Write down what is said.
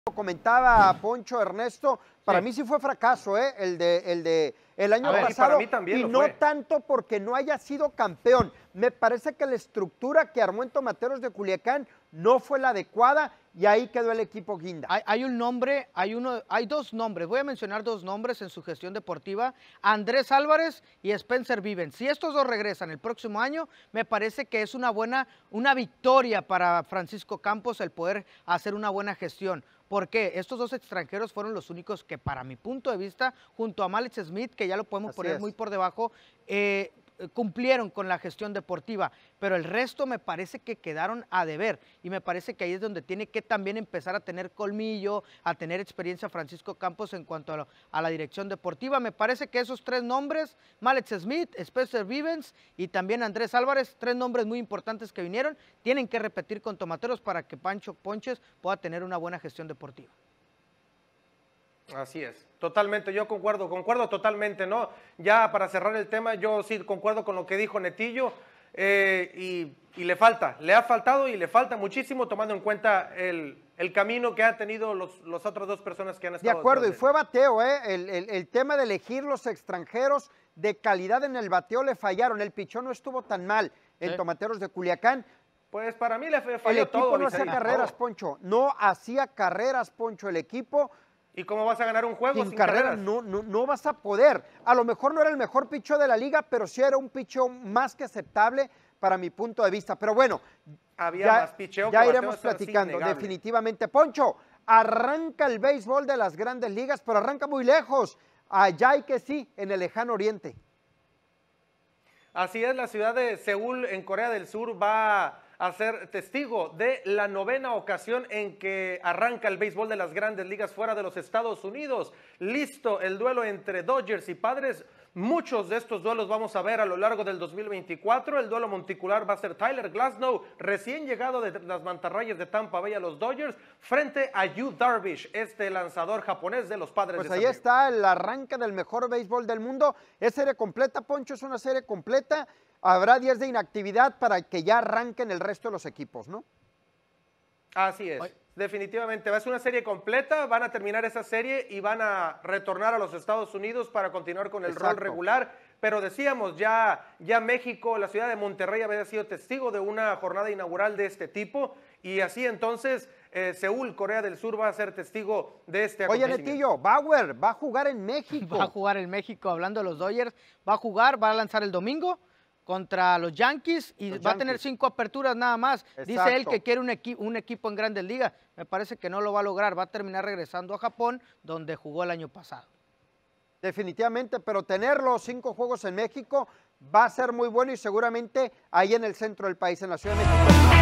Comentaba Poncho Ernesto, para mí sí fue fracaso, el año pasado, para mí también y lo no fue. tanto porque no haya sido campeón. Me parece que la estructura que armó en Tomateros de Culiacán no fue la adecuada y ahí quedó el equipo guinda. Hay dos nombres, voy a mencionar dos nombres en su gestión deportiva, Andrés Álvarez y Spencer Vivens. Si estos dos regresan el próximo año, me parece que es una victoria para Francisco Campos el poder hacer una buena gestión. ¿Por qué? Estos dos extranjeros fueron los únicos que, para mi punto de vista, junto a Malik Smith, que ya lo podemos poner muy por debajo, cumplieron con la gestión deportiva, pero el resto me parece que quedaron a deber y me parece que ahí es donde tiene que también empezar a tener colmillo, a tener experiencia Francisco Campos en cuanto a la dirección deportiva. Me parece que esos tres nombres, Malik Smith, Spencer Vivens y también Andrés Álvarez, tres nombres muy importantes que vinieron, tienen que repetir con Tomateros para que Pancho Ponches pueda tener una buena gestión deportiva. Así es, totalmente, yo concuerdo totalmente, ¿no? Ya para cerrar el tema, yo sí concuerdo con lo que dijo Netillo, y le ha faltado y le falta muchísimo tomando en cuenta el camino que han tenido los otras dos personas que han estado. De acuerdo, y fue bateo, el tema de elegir los extranjeros de calidad en el bateo le fallaron, el pichón no estuvo tan mal en Tomateros de Culiacán. Pues para mí le falló todo. El equipo no hacía carreras, Poncho, no hacía carreras, Poncho, el equipo. ¿Y cómo vas a ganar un juego sin carreras? No vas a poder. A lo mejor no era el mejor picheo de la liga, pero sí era un picheo más que aceptable para mi punto de vista. Pero bueno, ya iremos platicando, definitivamente. Poncho, arranca el béisbol de las grandes ligas, pero arranca muy lejos. Allá hay que sí, en el lejano oriente. Así es, la ciudad de Seúl, en Corea del Sur, va a ser testigo de la 9ª ocasión en que arranca el béisbol de las grandes ligas fuera de los Estados Unidos. Listo el duelo entre Dodgers y Padres. Muchos de estos duelos vamos a ver a lo largo del 2024. El duelo monticular va a ser Tyler Glasnow, recién llegado de las mantarrayas de Tampa Bay a los Dodgers, frente a Yu Darvish, este lanzador japonés de los Padres de San Diego. Pues ahí está el arranque del mejor béisbol del mundo. Es serie completa, Poncho, es una serie completa. Habrá 10 de inactividad para que ya arranquen el resto de los equipos, ¿no? Así es. Definitivamente, va a ser una serie completa, van a terminar esa serie y van a retornar a los Estados Unidos para continuar con el rol regular, pero decíamos, ya México, la ciudad de Monterrey había sido testigo de una jornada inaugural de este tipo, y así entonces Seúl, Corea del Sur, va a ser testigo de este acontecimiento. Oye, Netillo, Bauer va a jugar en México. Va a jugar en México, hablando de los Dodgers, va a lanzar el domingo contra los Yankees y va a tener 5 aperturas nada más. Dice él que quiere un equipo en Grandes Ligas. Me parece que no lo va a lograr. Va a terminar regresando a Japón, donde jugó el año pasado. Definitivamente, pero tener los 5 juegos en México va a ser muy bueno y seguramente ahí en el centro del país, en la Ciudad de México.